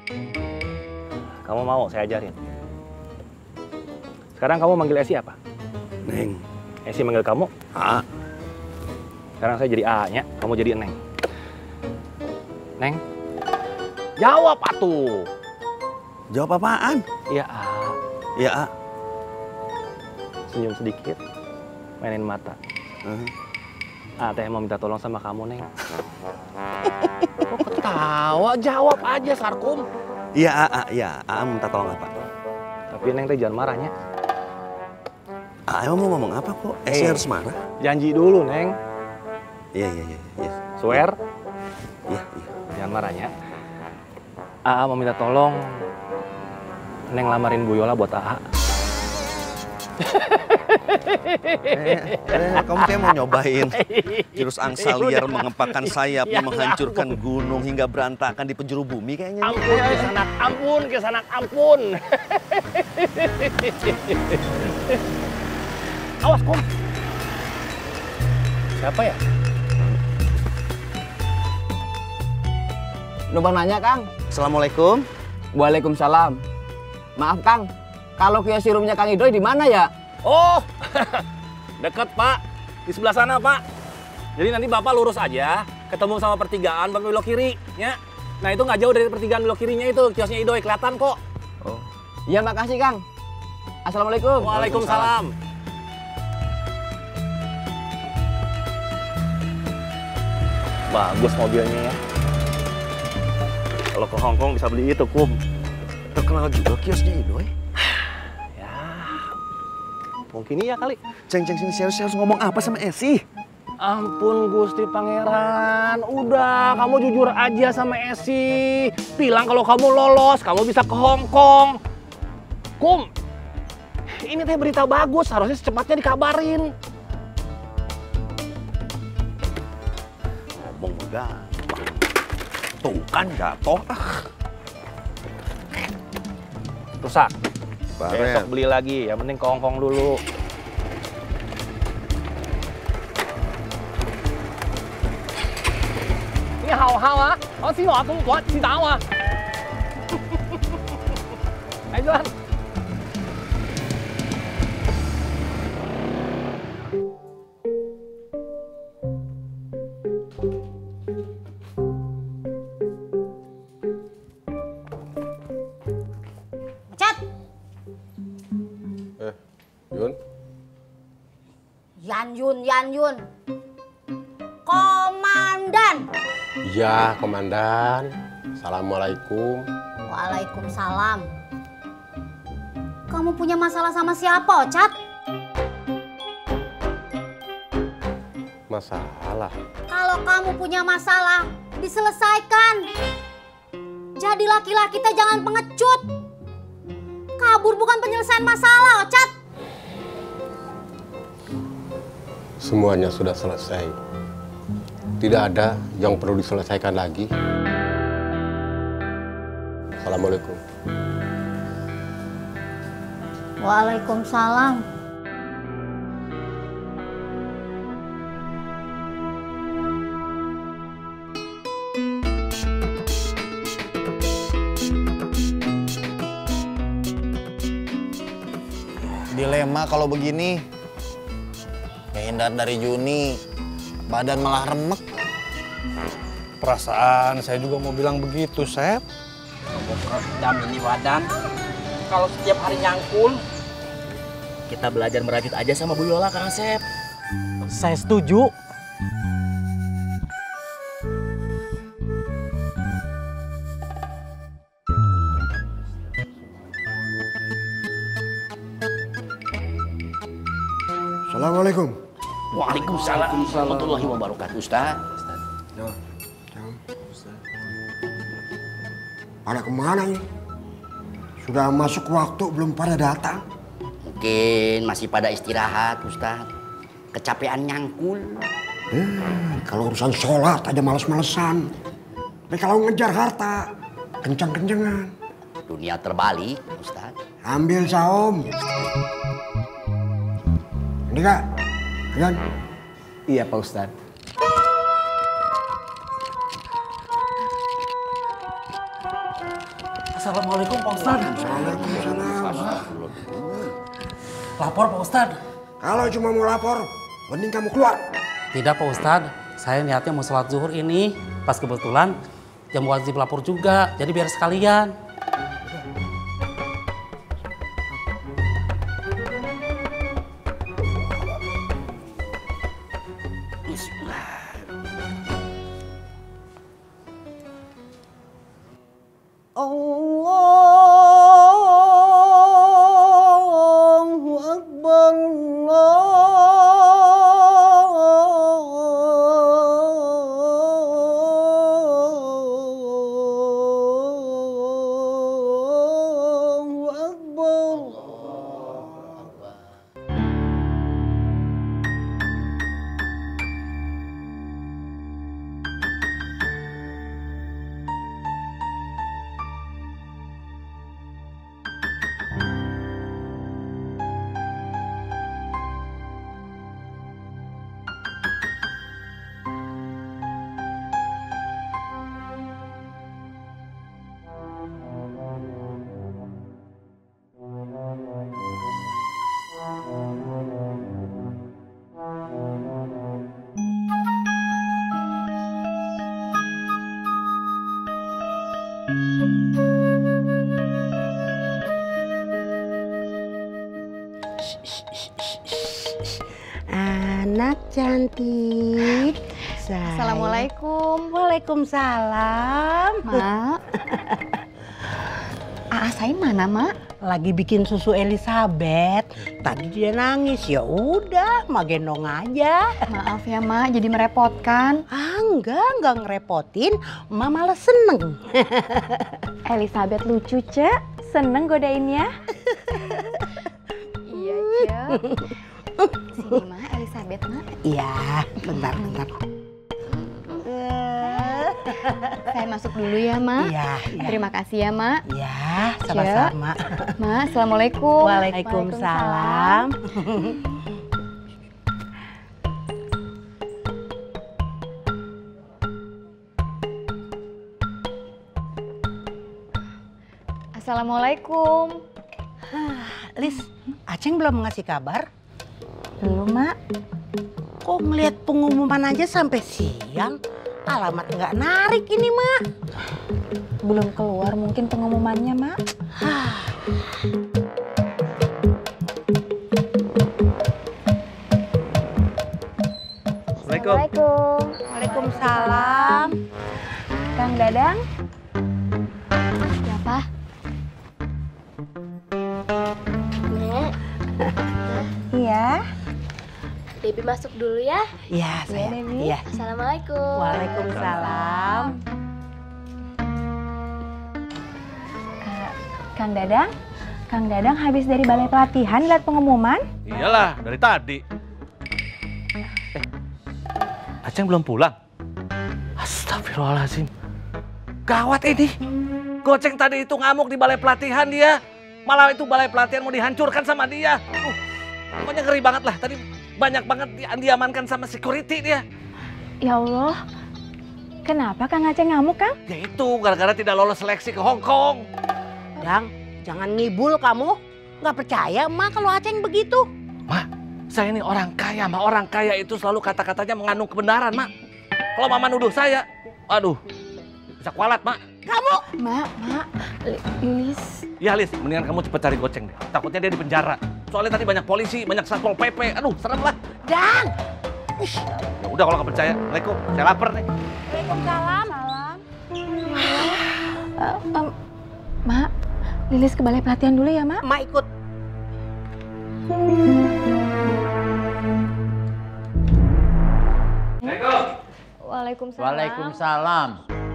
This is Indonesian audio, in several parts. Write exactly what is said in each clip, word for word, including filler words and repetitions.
Kamu mau saya ajarin? Sekarang kamu manggil Esi apa? Neng. Esi manggil kamu? A. Sekarang saya jadi A-nya, kamu jadi Neng. Neng, jawab atuh. Jawab apaan? Iya A. Iya A. Senyum sedikit, mainin mata. Uh-huh. A teh mau minta tolong sama kamu, Neng. Kok ketawa? Jawab aja, Sarkum. Iya A, A, iya A minta tolong apa? Tapi Neng teh jangan marahnya. A emang mau ngomong apa kok? Esi Eh, harus marah? Janji dulu, Neng. Iya, iya, iya. iya. Swear? Iya, iya. Jangan marahnya. A A mau minta tolong Neng lamarin Bu Yola buat A A. eh, eh, kamu kayak mau nyobain jurus angsa liar mengepakkan sayapnya, menghancurkan gunung hingga berantakan di penjuru bumi kayaknya. Ampun, Kisanak, ampun, Kisanak, ampun. Awas, Kum. Siapa ya? Lupa nanya, Kang. Assalamualaikum. Waalaikumsalam. Maaf, Kang. Kalau kios rumahnya Kang Idoy di mana ya? Oh, deket Pak. Di sebelah sana Pak. Jadi nanti Bapak lurus aja, ketemu sama pertigaan, Bapak belok kiri. Ya. Nah itu nggak jauh dari pertigaan belok kirinya itu, kiosnya Idoy, kelihatan kok. Oh. Iya, makasih, Kang. Assalamualaikum. Waalaikumsalam. Bagus mobilnya ya. Kalau ke Hongkong bisa beli itu, Kum. Terkenal juga kiosnya Idoy. Ya, mungkin iya kali. Ceng, ceng, sini serius, serius ngomong apa sama Esi? Ampun Gusti Pangeran, udah kamu jujur aja sama Esi. Bilang kalau kamu lolos, kamu bisa ke Hongkong. Kum, ini teh berita bagus, harusnya secepatnya dikabarin. Ngomong gampang. Tuh kan jatuh. Ah. Rusak. Baret. Besok beli lagi, yang penting ke Hongkong dulu. Ini hao-hao ah, hao xi hua gong guo qi dao ah. Ayo jalan. Yun? Yan Yun, Yan Yun. Komandan. Iya, Komandan. Assalamualaikum. Waalaikumsalam. Kamu punya masalah sama siapa, Ocat? Masalah? Kalau kamu punya masalah, diselesaikan. Jadi laki-laki teh jangan pengecut. Kabur bukan penyelesaian masalah, Ocat. Semuanya sudah selesai. Tidak ada yang perlu diselesaikan lagi. Assalamualaikum. Waalaikumsalam. Dilema kalau begini. Ngehindar dari Juni, badan malah remek. Perasaan saya juga mau bilang begitu, Sep. Dam ini wadan. Kalau setiap hari nyangkul, kita belajar merajut aja sama Bu Yola, Kang Sep. Saya setuju. Assalamualaikum. Waalaikumsalam warahmatullahi wabarakatuh, Ustaz. Ada kemana ini? Sudah masuk waktu belum pada datang? Mungkin masih pada istirahat, Ustaz. Kecapean nyangkul. Hmm, kalau urusan sholat aja males-malesan. Tapi kalau ngejar harta, kencang-kencangan. Dunia terbalik, Ustaz. Ambil saum. Ini kak, kan? Iya, Pak Ustadz. Assalamualaikum Pak Ustadz. Waalaikumsalam. Lapor Pak Ustadz. Kalau cuma mau lapor, mending kamu keluar. Tidak Pak Ustadz, saya niatnya mau sholat zuhur ini. Pas kebetulan jam wajib lapor juga, jadi biar sekalian. Allahu Akbar, Allahu Akbar. Anak cantik. Sayang. Assalamualaikum. Waalaikumsalam. Mak. Aa Sain mana, Mak? Lagi bikin susu Elizabeth. Tadi dia nangis. Ya udah, Mak gendong aja. Maaf ya, Mak, jadi merepotkan. Ah, enggak, enggak ngerepotin. Mak malah seneng. Elizabeth lucu, Cek. Seneng godainnya. Iya, Cek. Sini, Mak, Elizabeth, Mak. Iya, bentar, bentar. Saya masuk dulu ya, Mak. Iya, iya. Terima kasih ya, Mak. Ya, sama-sama. Mak, Assalamualaikum. Waalaikumsalam. Assalamualaikum. Lis, Aceng belum ngasih kabar? Belum, Mak. Kok ngeliat pengumuman aja sampai siang? Alamat nggak narik ini, Mak. Belum keluar mungkin pengumumannya, Mak. Assalamualaikum. Waalaikumsalam. Kang Dadang. Siapa? Nek. Iya. Debbie masuk dulu ya. Iya, saya. Iya. Assalamualaikum. Waalaikumsalam. Uh, Kang Dadang, Kang Dadang habis dari balai pelatihan lihat pengumuman? Iyalah, dari tadi. Eh, Aceng belum pulang? Astagfirullahaladzim. Gawat ini. Goceng tadi itu ngamuk di balai pelatihan dia. Malah itu balai pelatihan mau dihancurkan sama dia. Uh, pokoknya ngeri banget lah. Tadi banyak banget di, diamankan sama security dia. Ya Allah, kenapa Kang Aceh ngamuk, Kang? Ya itu, gara-gara tidak lolos seleksi ke Hong Kong. Dang, jangan ngibul kamu. Nggak percaya emak kalau Aceng begitu. Ma, saya ini orang kaya, Ma. Orang kaya itu selalu kata-katanya mengandung kebenaran, Ma. Kalau Mama nuduh saya, aduh, bisa kualat, Ma. Kamu? Mak, Mak, Lilis. Ya, Lis, mendingan kamu cepet cari Goceng deh. Takutnya dia di penjara. Soalnya tadi banyak polisi, banyak satpol P P. Aduh, serem lah. Dang! Ya udah kalau nggak percaya. Assalamualaikum, saya lapar nih. Waalaikumsalam. Salam. Uh, um, Mak, Lilis ke balai pelatihan dulu ya, Mak. Mak ikut. Waalaikumsalam. Waalaikumsalam.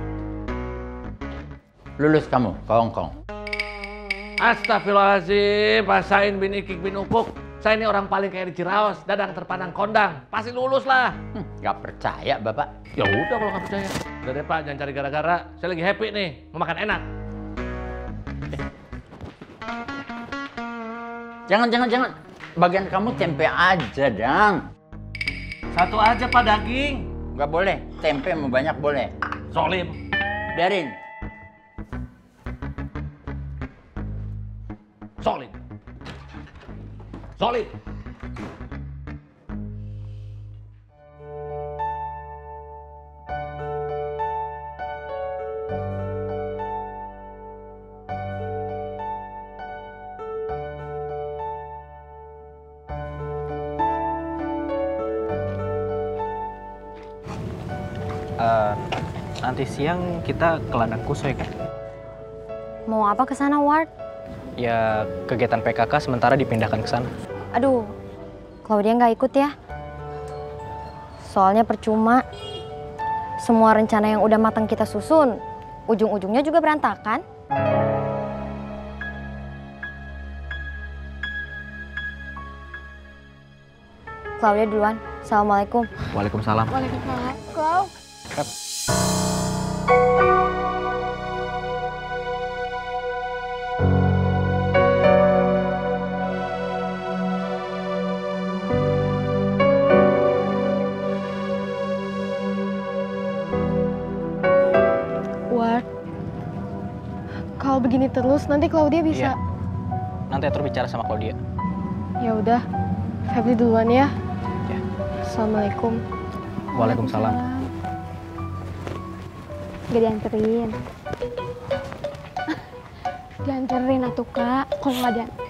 Lulus kamu ke Hong Kong? Astagfirullahaladzim, Pak Sain bin Ikik bin Upuk. Saya ini orang paling kaya di Ciraos, dadang terpandang kondang. Pasti lulus lah. Hm, gak percaya, Bapak. Ya udah kalau nggak percaya. Udah deh, Pak, jangan cari gara-gara. Saya lagi happy nih, mau makan enak. Jangan, jangan, jangan. Bagian kamu tempe aja, Dang. Satu aja, Pak, daging. Gak boleh. Tempe mau banyak boleh. Solim. Biarin. solid. Solid. Uh, nanti siang kita ke ladang Kusoy kan? Mau apa ke sana, Ward? Ya kegiatan P K K sementara dipindahkan ke sana. Aduh, Claudia nggak ikut ya? Soalnya percuma. Semua rencana yang udah matang kita susun, ujung-ujungnya juga berantakan. Claudia duluan. Assalamualaikum. Waalaikumsalam. Waalaikumsalam. Kau. Ward, kalau begini terus nanti Claudia bisa. Iya. Nanti Atur bicara sama Claudia. Ya udah, Febri duluan ya. Ya. Assalamualaikum. Waalaikumsalam. Gak dianterin. Dianterin atuh kak, kalau nggak dianterin.